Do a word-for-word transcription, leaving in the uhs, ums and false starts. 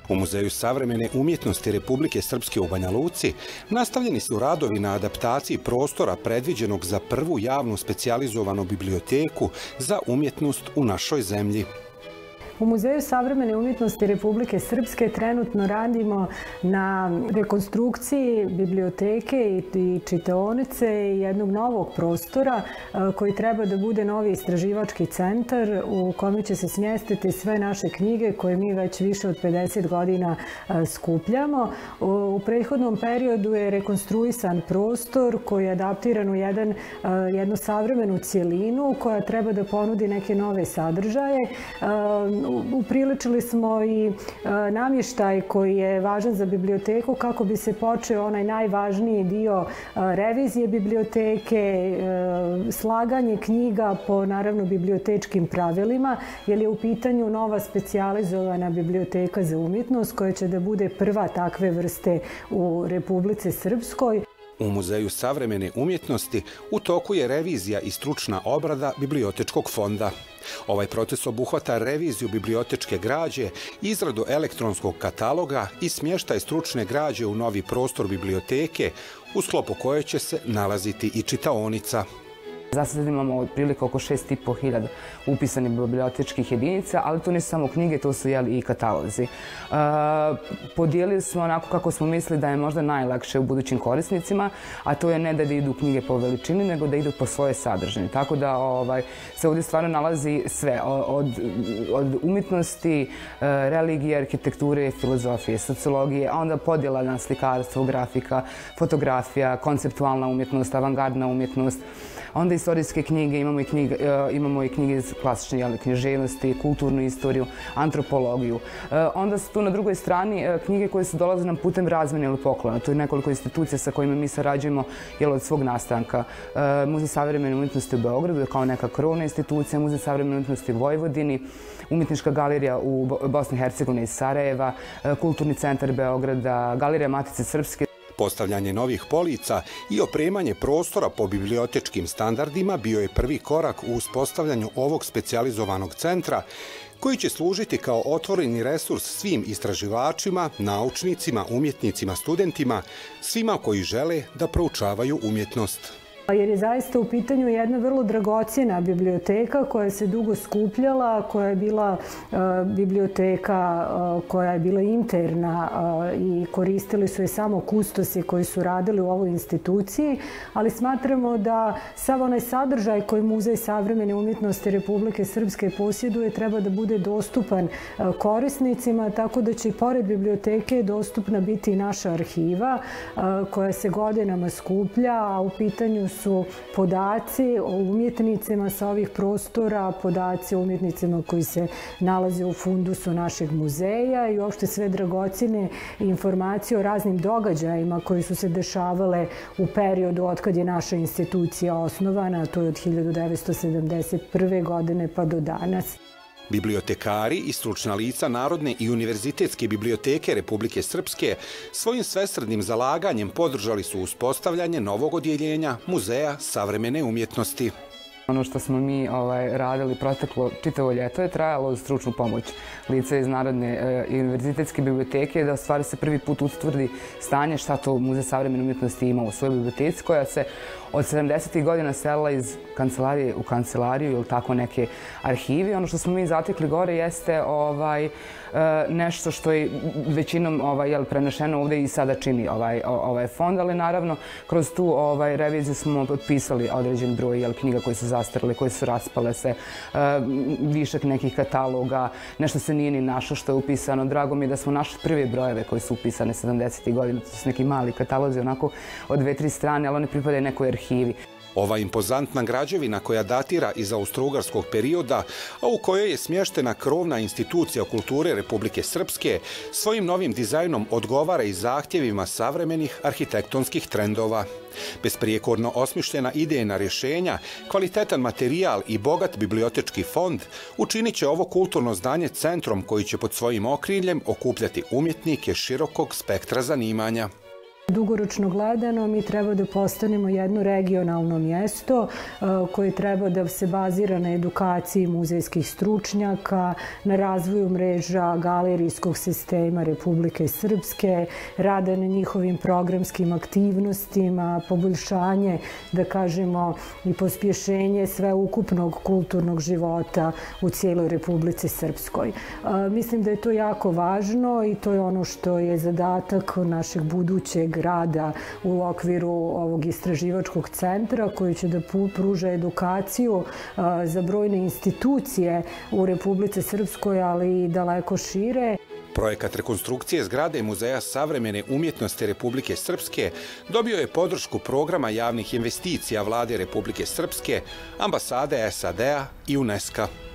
U Muzeju savremene umjetnosti Republike Srpske u Banja Luci nastavljeni su radovi na adaptaciji prostora predviđenog za prvu javnu specijalizovanu biblioteku za umjetnost u našoj zemlji. U Muzeju savremene umjetnosti Republike Srpske trenutno radimo na rekonstrukciji biblioteke i čitaonice i jednog novog prostora koji treba da bude novi istraživački centar u kome će se smjestiti sve naše knjige koje mi već više od pedeset godina skupljamo. U prethodnom periodu je rekonstruisan prostor koji je adaptiran u jedan, jednu savremenu cijelinu koja treba da ponudi neke nove sadržaje. Upriličili smo i namještaj koji je važan za biblioteku kako bi se počeo onaj najvažniji dio revizije biblioteke, slaganje knjiga po naravno bibliotečkim pravilima, jer je u pitanju nova specijalizovana biblioteka za umjetnost koja će da bude prva takve vrste u Republici Srpskoj. U Muzeju savremene umjetnosti u toku je revizija i stručna obrada bibliotečkog fonda. Ovaj proces obuhvata reviziju bibliotečke građe, izradu elektronskog kataloga i smještaj stručne građe u novi prostor biblioteke, u sklopu koje će se nalaziti i čitaonica. Za sad imamo otprilike oko šest i po hiljada upisanih bibliotečkih jedinica, ali to nisu samo knjige, to su i katalozi. Podijelili smo onako kako smo mislili da je možda najlakše u budućim korisnicima, a to je ne da idu knjige po veličini, nego da idu po svoje sadržine. Tako da se ovdje stvarno nalazi sve, od umjetnosti, religije, arhitekture, filozofije, sociologije, a onda podjela na slikarstvo, grafika, fotografija, konceptualna umjetnost, avangardna umjetnost. Onda istorijske knjige, imamo i knjige, imamo i knjige iz klasične književnosti, kulturnu istoriju, antropologiju. Onda su tu na drugoj strani knjige koje su dolaze nam putem razmjene ili poklona. To je nekoliko institucija sa kojima mi sarađujemo od svog nastanka. Muzej savremene umjetnosti u Beogradu je kao neka krovna institucija, Muzej savremene umjetnosti u Vojvodini, Umjetnička galerija u Bosni i Hercegovini iz Sarajeva, Kulturni centar Beograda, Galerija Matice Srpske. Postavljanje novih polica i opremanje prostora po bibliotečkim standardima bio je prvi korak u uspostavljanju ovog specijalizovanog centra koji će služiti kao otvoreni resurs svim istraživačima, naučnicima, umjetnicima, studentima, svima koji žele da proučavaju umjetnost. Jer je zaista u pitanju jedna vrlo dragocjena biblioteka koja se dugo skupljala, koja je bila biblioteka koja je bila interna i koristili su je samo kustosi koji su radili u ovoj instituciji, ali smatramo da sav onaj sadržaj koji Muzej savremene umjetnosti Republike Srpske posjeduje treba da bude dostupan korisnicima, tako da će i pored biblioteke dostupna biti i naša arhiva koja se godinama skuplja, a u pitanju su podaci o umjetnicima sa ovih prostora, podaci o umjetnicima koji se nalaze u fundusu našeg muzeja i uopšte sve dragocjene informacije o raznim događajima koji su se dešavale u periodu od kad je naša institucija osnovana, a to je od hiljadu devetsto sedamdeset prve godine pa do danas. Bibliotekari i stručna lica Narodne i univerzitetske biblioteke Republike Srpske svojim svesrdnim zalaganjem podržali su uspostavljanje novog odjeljenja Muzeja savremene umjetnosti. Ono što smo mi radili proteklo čitavo ljeto je trajalo uz stručnu pomoć lica iz Narodne i univerzitetske biblioteke da u stvari se prvi put utvrdi stanje šta to Muzej savremene umjetnosti ima u svojoj biblioteci koja se od sedamdesetih godina selila iz kancelarije u kancelariju ili tako neke arhivi. Ono što smo mi zatekli gore jeste nešto što je većinom prenešeno ovdje i sada čini ovaj fond, ali naravno kroz tu reviziju smo potpisali određen broj knjiga koje su zastarale, koje su raspale se, višak nekih kataloga, nešto se nije ni našlo što je upisano. Drago mi je da smo našli prve brojeve koje su upisane sedamdesetih godina, to su neki mali katalozi onako od dve, tri strane, ali oni pripadaju nekoj arhivi. Ova impozantna građevina koja datira iz austrougarskog perioda, a u kojoj je smještena krovna institucija kulture Republike Srpske, svojim novim dizajnom odgovara i zahtjevima savremenih arhitektonskih trendova. Besprijekorno osmišljena idejna rješenja, kvalitetan materijal i bogat bibliotečki fond učinit će ovo kulturno zdanje centrom koji će pod svojim okriljem okupljati umjetnike širokog spektra zanimanja. Dugoročno gledano mi treba da postanemo jedno regionalno mjesto koje treba da se bazira na edukaciji muzejskih stručnjaka, na razvoju mreža galerijskog sistema Republike Srpske, rada na njihovim programskim aktivnostima, poboljšanje, da kažemo, i pospješenje sveukupnog kulturnog života u cijeloj Republici Srpskoj. Mislim da je to jako važno i to je ono što je zadatak našeg budućeg rada u okviru ovog istraživačkog centra koji će da pruža edukaciju za brojne institucije u Republici Srpskoj, ali i daleko šire. Projekat rekonstrukcije zgrade Muzeja savremene umjetnosti Republike Srpske dobio je podršku programa javnih investicija Vlade Republike Srpske, ambasade S A D-a i UNESCO-a.